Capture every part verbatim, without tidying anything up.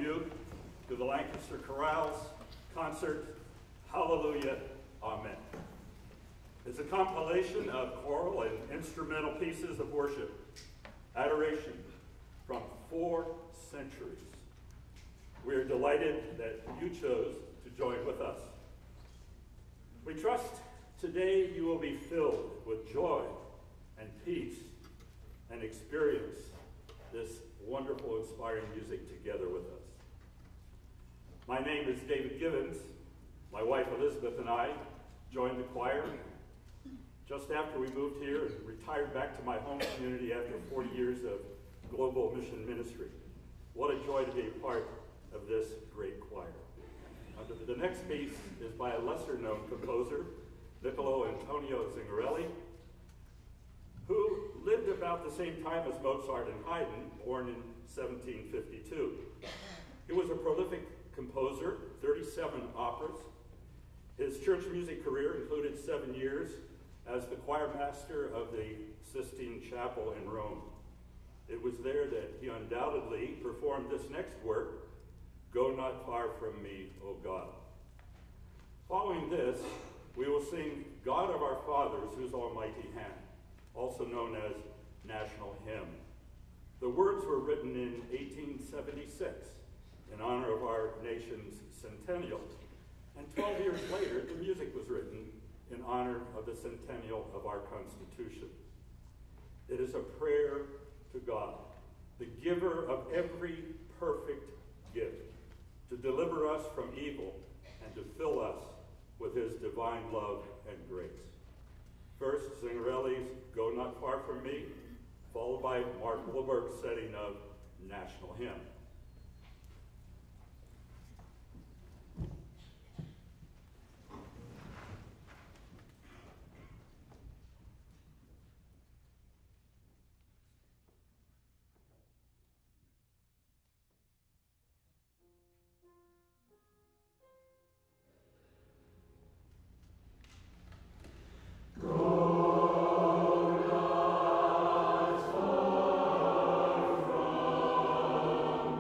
you to the Lancaster Chorale's concert, Hallelujah, Amen. It's a compilation of choral and instrumental pieces of worship, adoration from four centuries. We are delighted that you chose to join with us. We trust today you will be filled with joy and peace and experience this wonderful, inspiring music together with us. My name is David Givens. My wife Elizabeth and I joined the choir just after we moved here and retired back to my home community after forty years of global mission ministry. What a joy to be a part of this great choir. Uh, the next piece is by a lesser-known composer, Niccolo Antonio Zingarelli, who lived about the same time as Mozart and Haydn, born in seventeen fifty-two. He was a prolific composer, thirty-seven operas. His church music career included seven years as the choir master of the Sistine Chapel in Rome. It was there that he undoubtedly performed this next work, Go Not Far From Me, O God. Following this, we will sing God of Our Fathers, Whose Almighty Hand, also known as National Hymn. The words were written in eighteen seventy-six in honor of our nation's centennial, and twelve years later, the music was written in honor of the centennial of our Constitution. It is a prayer to God, the giver of every perfect gift, to deliver us from evil and to fill us with his divine love and grace. First, Zingarelli's Go Not Far From Me, followed by Mark Wilberg's setting of National Hymn. Go not far from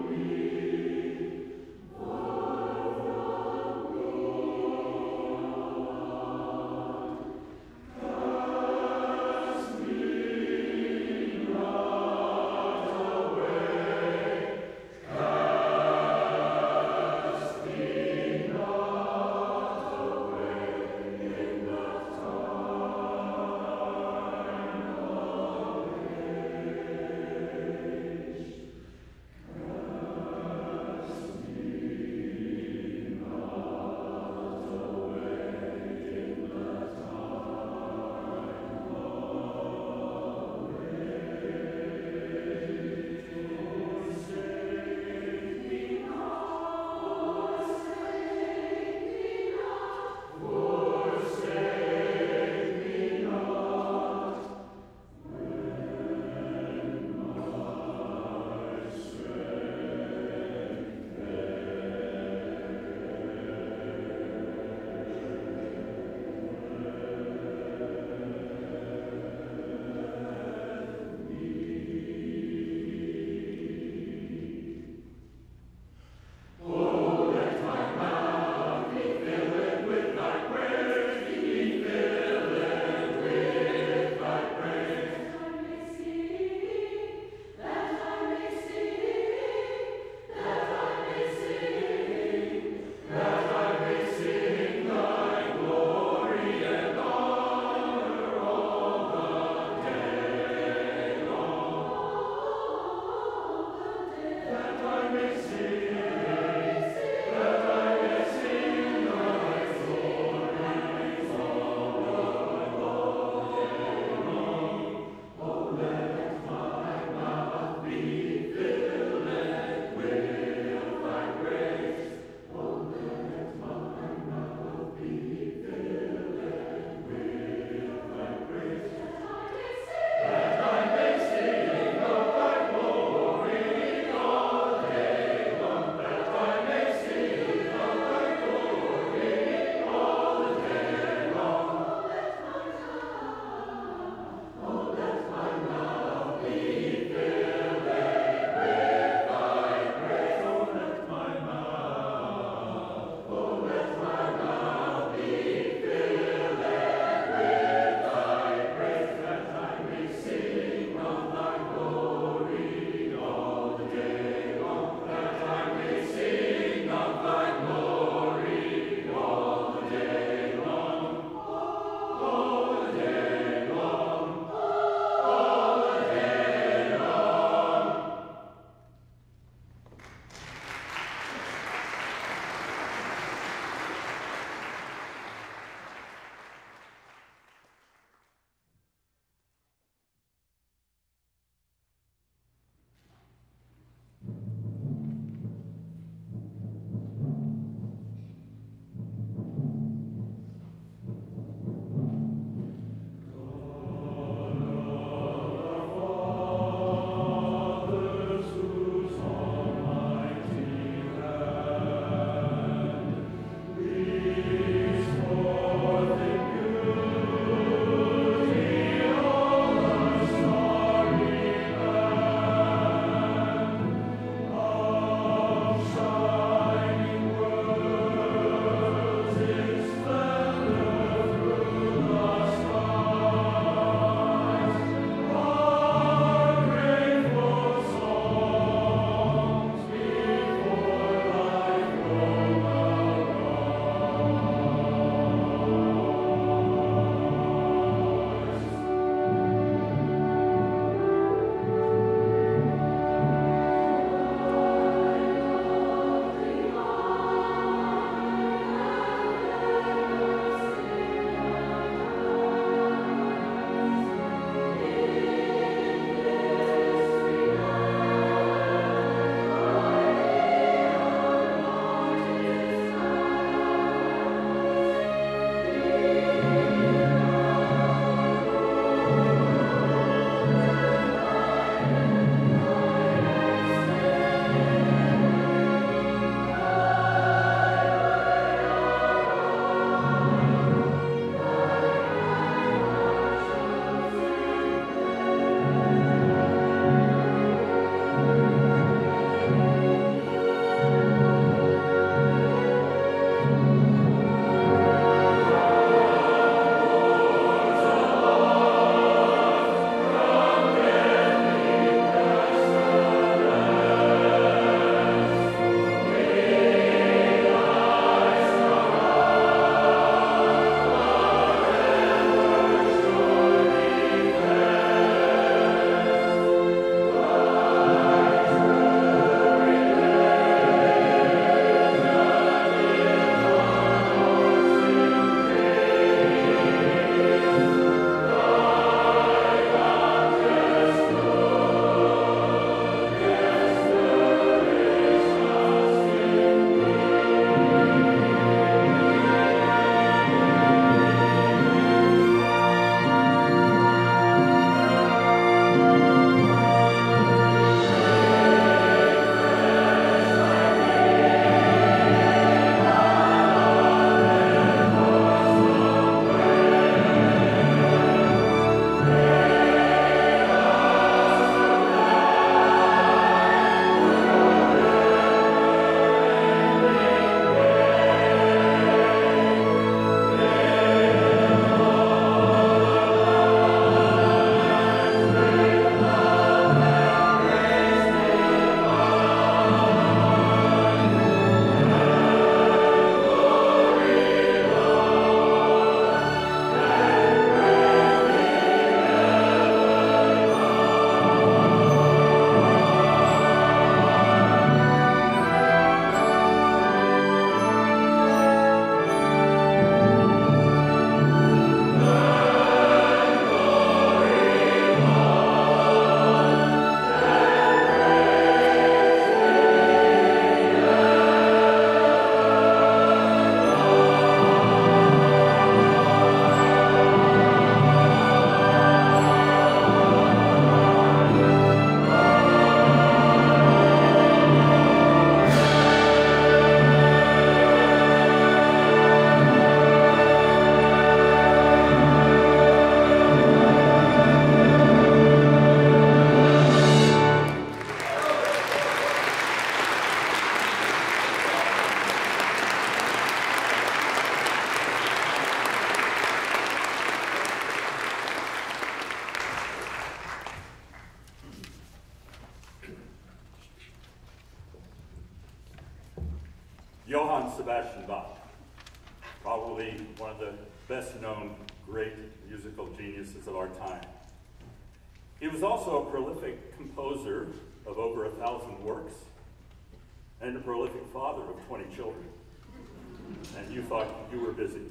Sebastian Bach, probably one of the best-known great musical geniuses of our time. He was also a prolific composer of over a thousand works and a prolific father of twenty children. And you thought you were busy.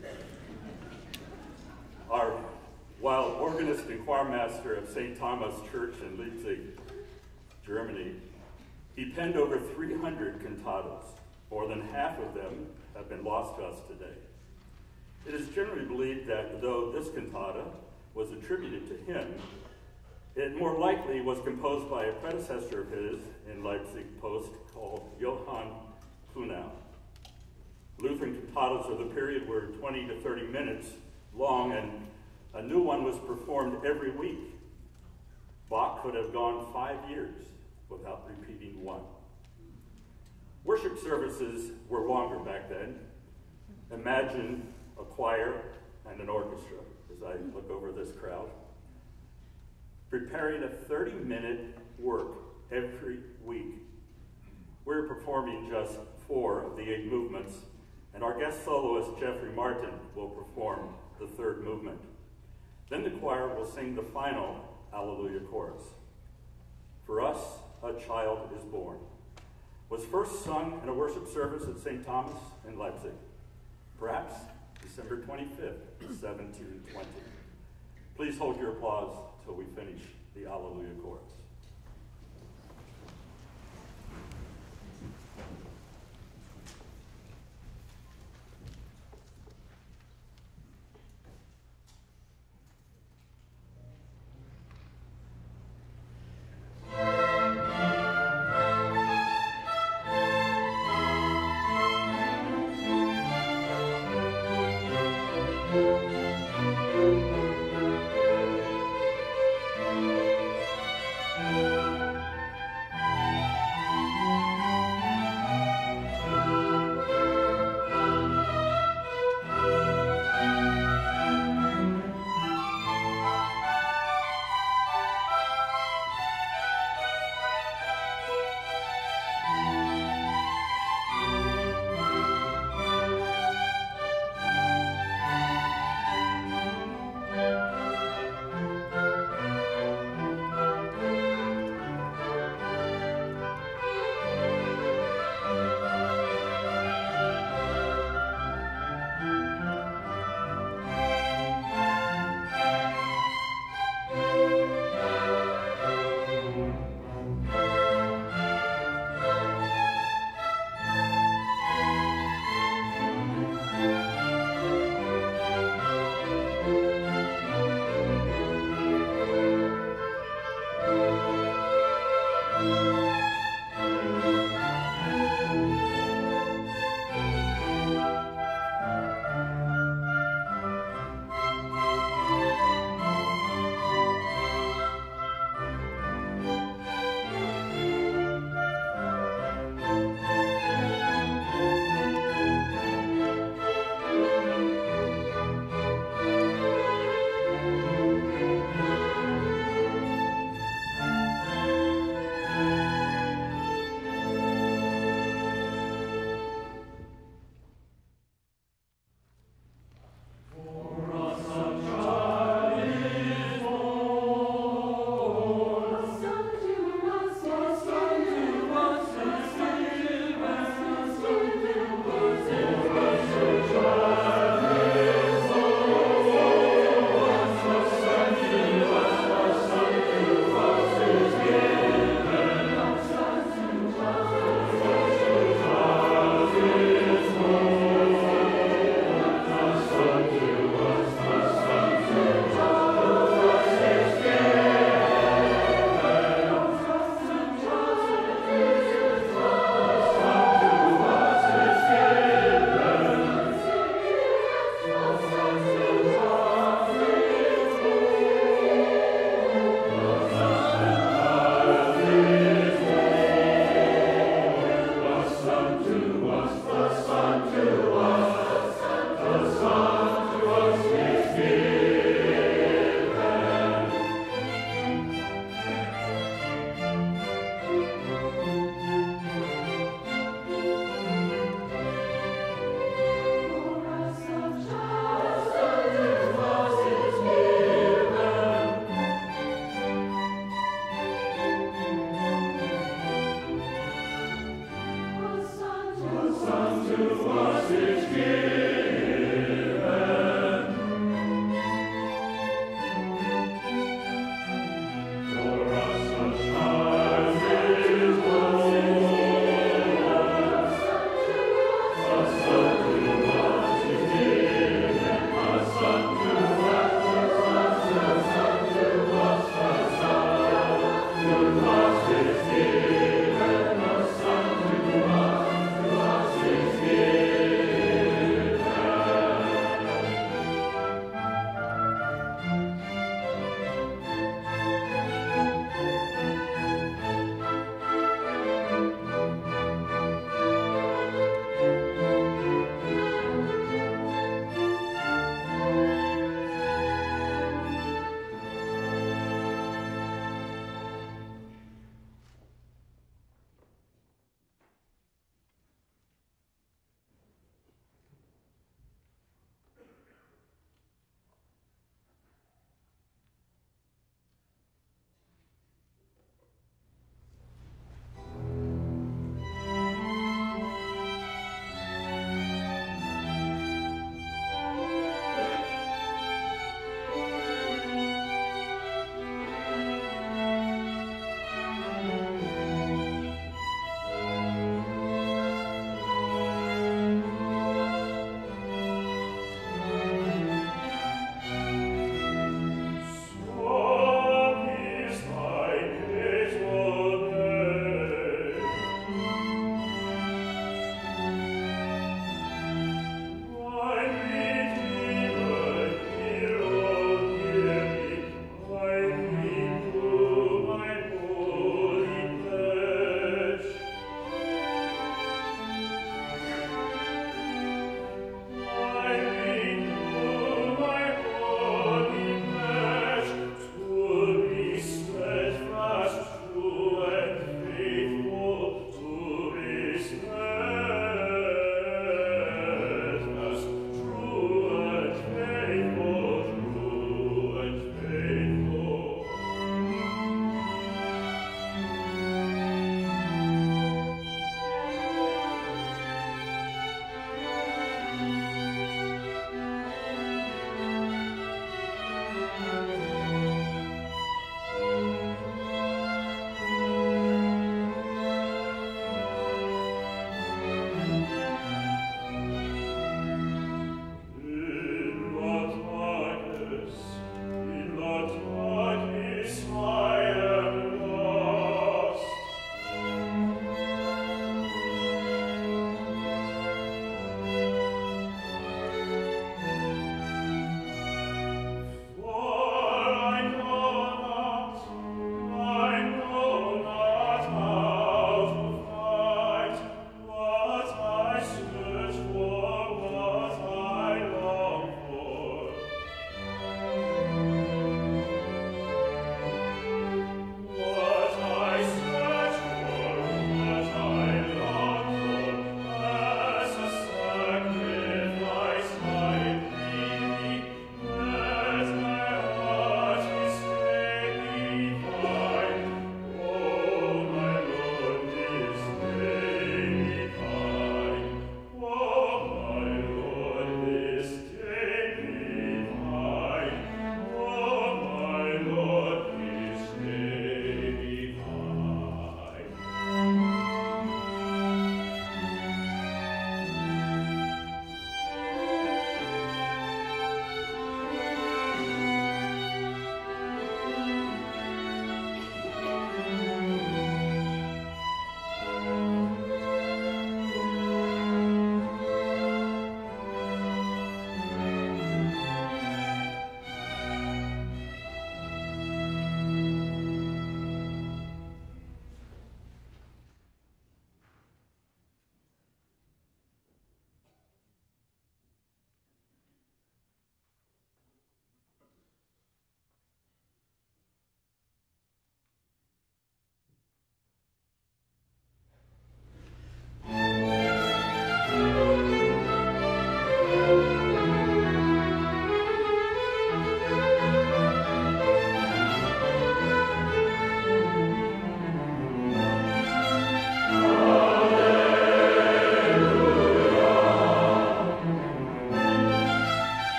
Our, while organist and choirmaster of Saint Thomas Church in Leipzig, Germany, he penned over three hundred cantatas. More than half of them have been lost to us today. It is generally believed that though this cantata was attributed to him, it more likely was composed by a predecessor of his in Leipzig Post called Johann Kuhnau. Lutheran cantatas of the period were twenty to thirty minutes long, and a new one was performed every week. Bach could have gone five years without repeating one. Worship services were longer back then. Imagine a choir and an orchestra, as I look over this crowd, preparing a thirty-minute work every week. We're performing just four of the eight movements, and our guest soloist, Jeffrey Martin, will perform the third movement. Then the choir will sing the final Alleluia chorus. For us, a child is born was first sung in a worship service at Saint Thomas in Leipzig, perhaps December twenty-fifth, seventeen twenty. Please hold your applause till we finish the Alleluia chorus.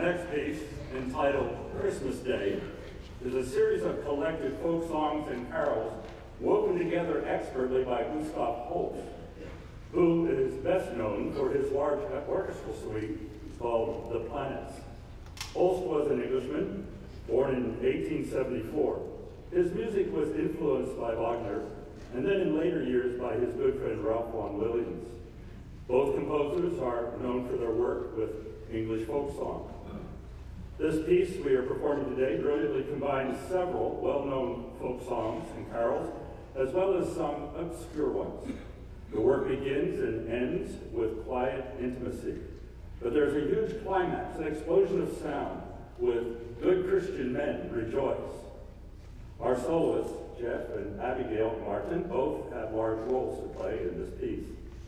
next piece, entitled Christmas Day, is a series of collected folk songs and carols woven together expertly by Gustav Holst, who is best known for his large orchestral suite called The Planets. Holst was an Englishman, born in eighteen seventy-four. His music was influenced by Wagner, and then in later years by his good friend Ralph Vaughan Williams. Both composers are known for their work with English folk song. This piece we are performing today brilliantly combines several well-known folk songs and carols, as well as some obscure ones. The work begins and ends with quiet intimacy, but there's a huge climax, an explosion of sound, with good Christian men rejoice. Our soloists, Jeff and Abigail Martin, both have large roles to play in this piece.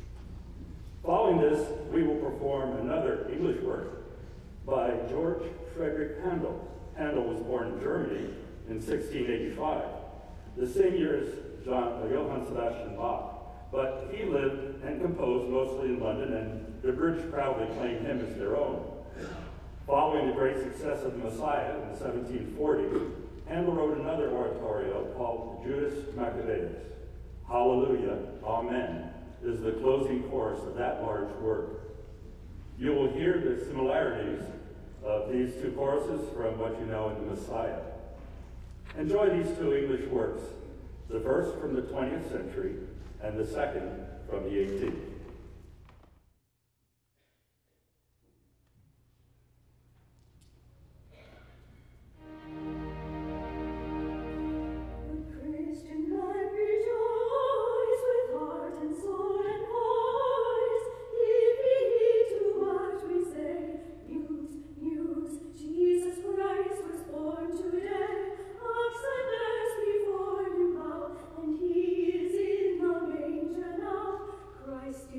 Following this, we will perform another English work by George Frederick Handel. Handel was born in Germany in sixteen eighty-five, the same year as John, uh, Johann Sebastian Bach, but he lived and composed mostly in London, and the British proudly claim him as their own. Following the great success of the Messiah in the seventeen forties, Handel wrote another oratorio called Judas Maccabeus. Hallelujah, Amen, is the closing chorus of that large work. You will hear the similarities of these two choruses from what you know in the Messiah. Enjoy these two English works, the first from the twentieth century and the second from the eighteenth. Christ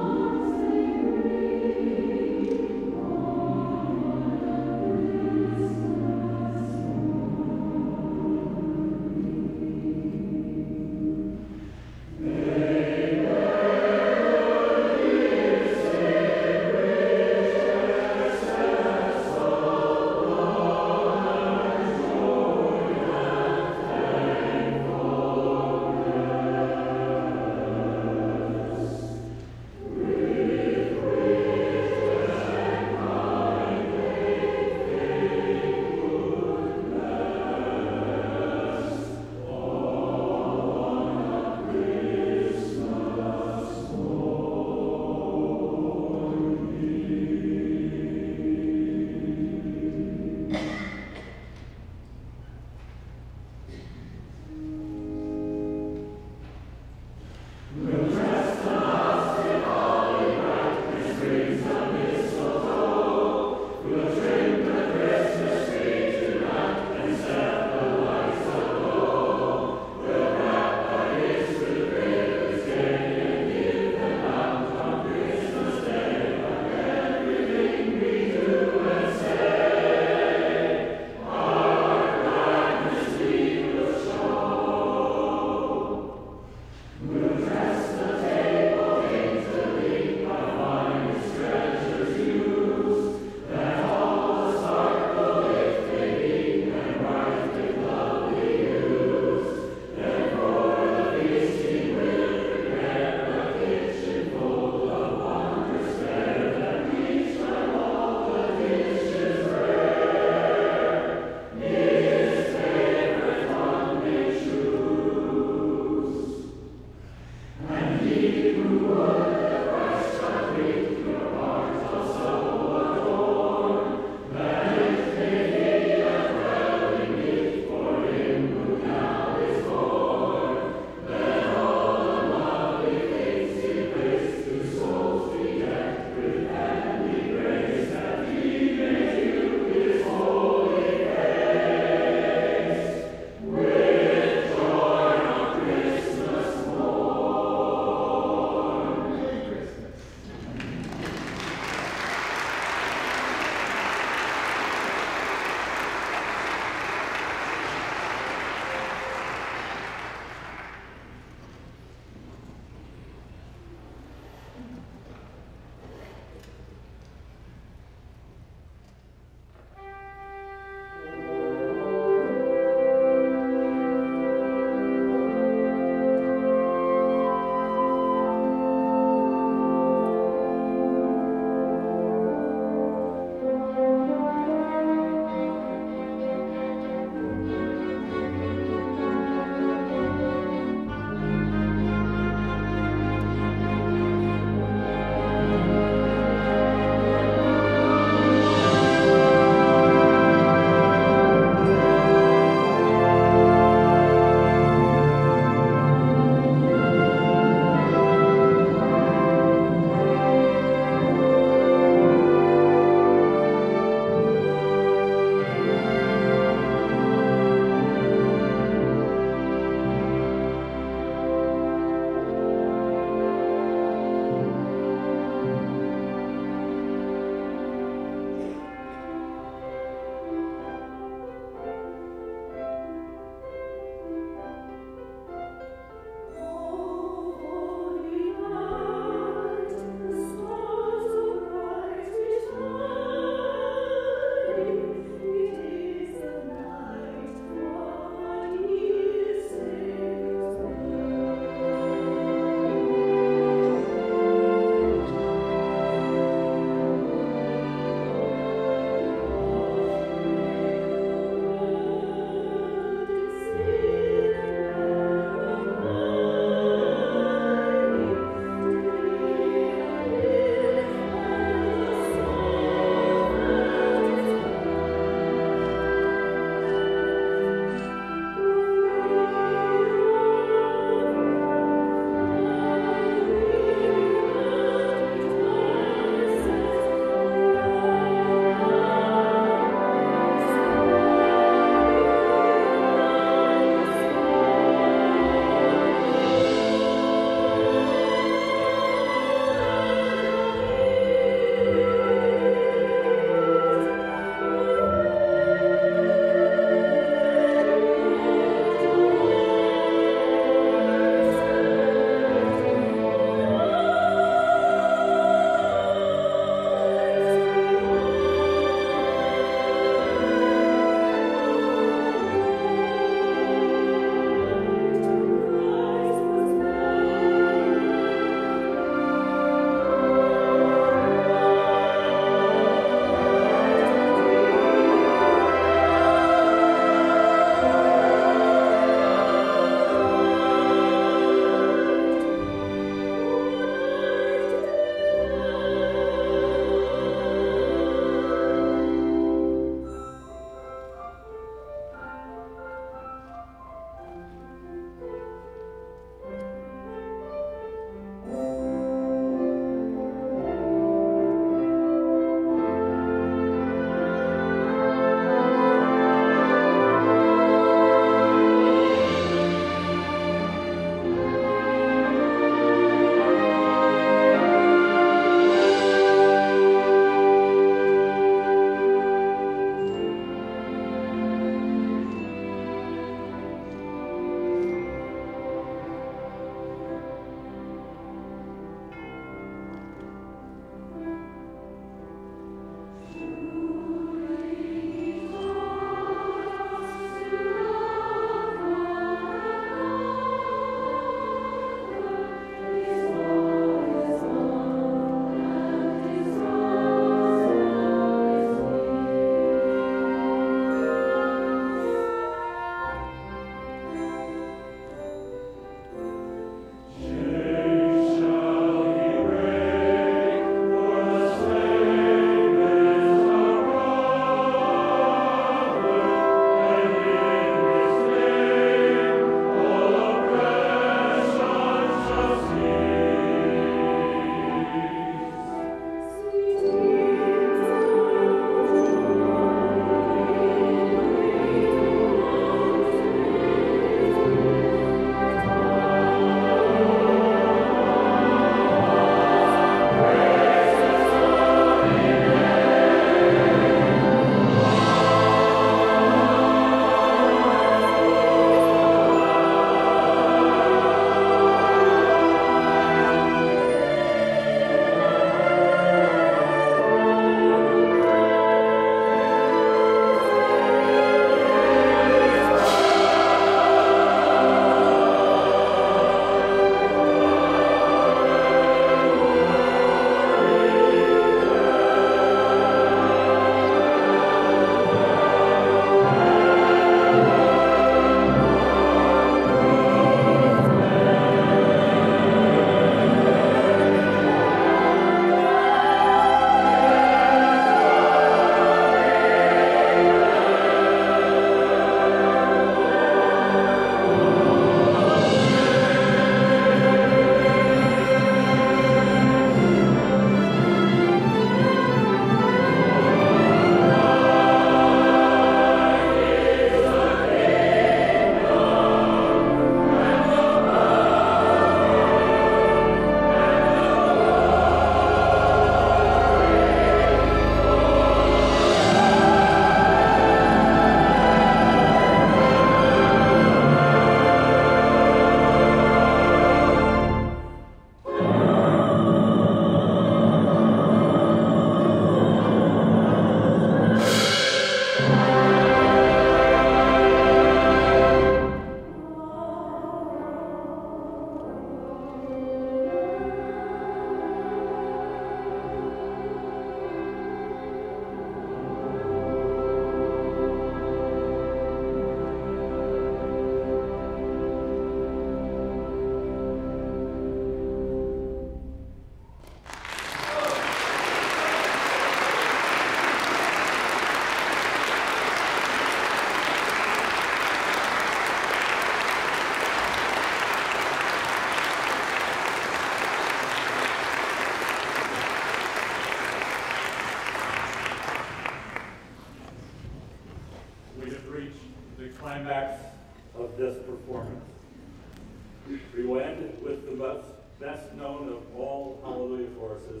climax of this performance. We will end with the best, best known of all Hallelujah choruses.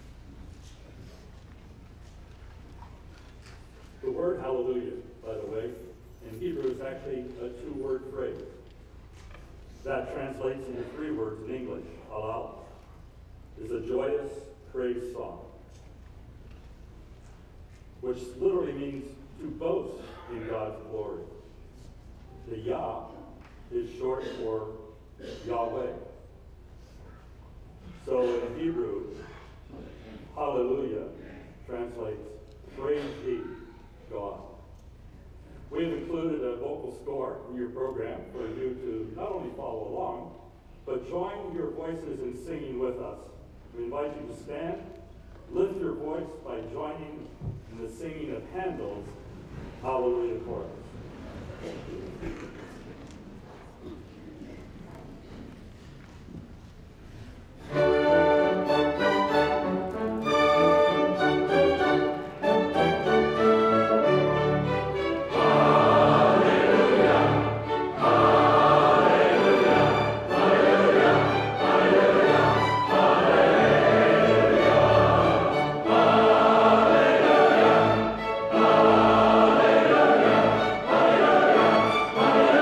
The word hallelujah, by the way, in Hebrew is actually a two-word phrase that translates into three words in English. Halal is a joyous praise song, which literally means to boast in God's glory. The Yah is short for Yahweh. So in Hebrew, hallelujah translates praise thee, God. We've included a vocal score in your program for you to not only follow along, but join your voices in singing with us. We invite you to stand, lift your voice by joining in the singing of Handel's Hallelujah Chorus. Hallelujah.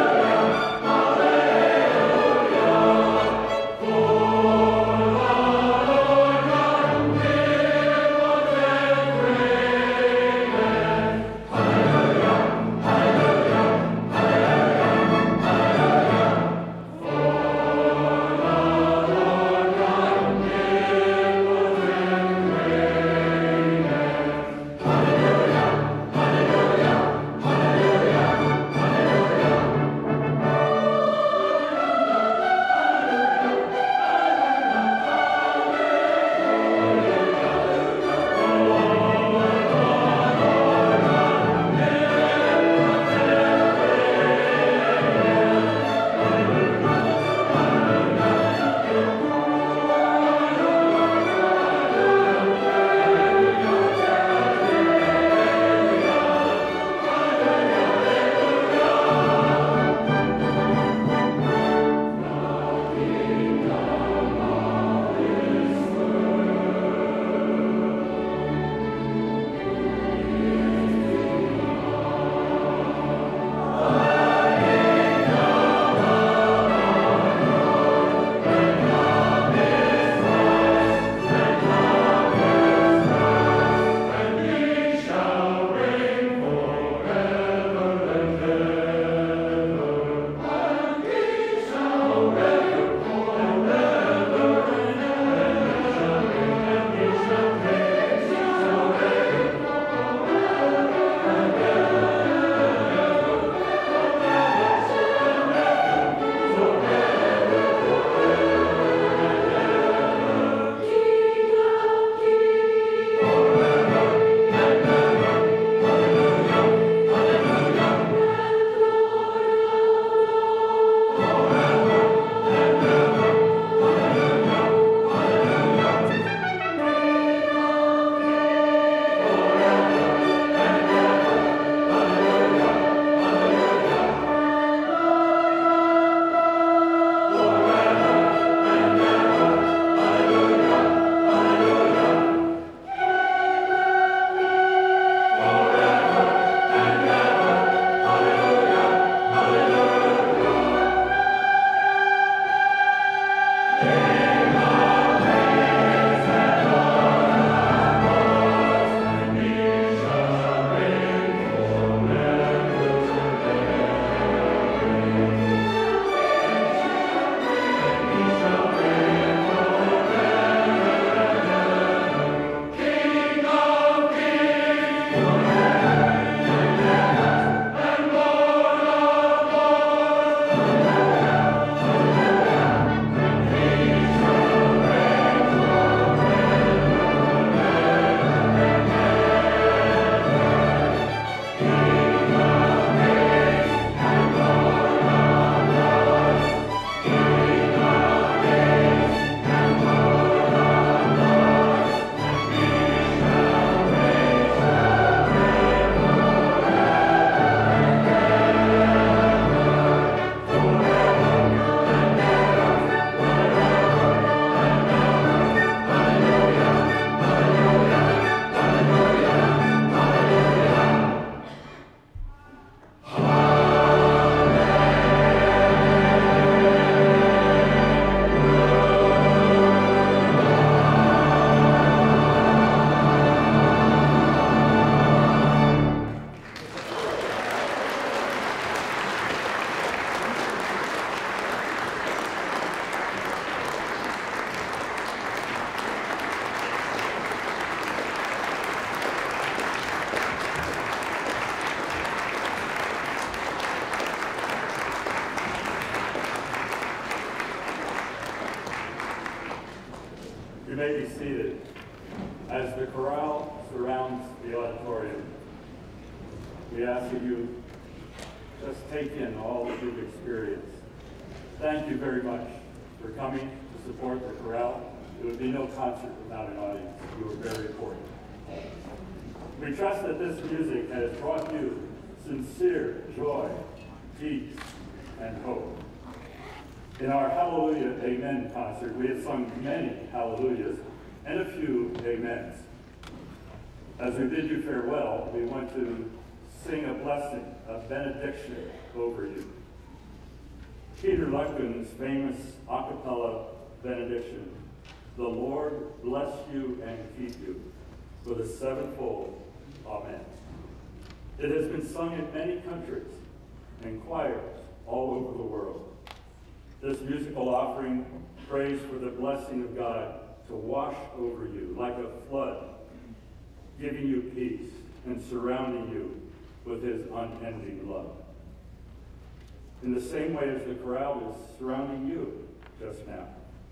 As the chorale surrounds the auditorium, we ask that you just take in all that you've experienced. Thank you very much for coming to support the chorale. It would be no concert without an audience. You were very important. We trust that this music has brought you sincere joy, peace, and hope. In our Hallelujah Amen concert, we have sung many hallelujahs and a few amens. As we bid you farewell, we want to sing a blessing, a benediction over you. Peter Luckman's famous a cappella benediction, "The Lord bless you and keep you with a sevenfold Amen." It has been sung in many countries and choirs all over the world. This musical offering prays for the blessing of God to wash over you like a flood, giving you peace and surrounding you with his unending love. In the same way as the chorale is surrounding you just now.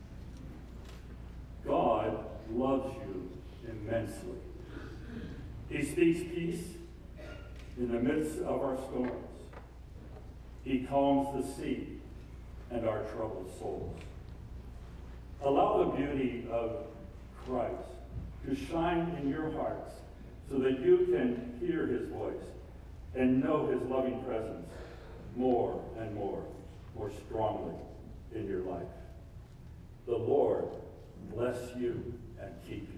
God loves you immensely. He speaks peace in the midst of our storms. He calms the sea and our troubled souls. Allow the beauty of Christ to shine in your hearts so that you can hear his voice and know his loving presence more and more, more strongly in your life. The Lord bless you and keep you.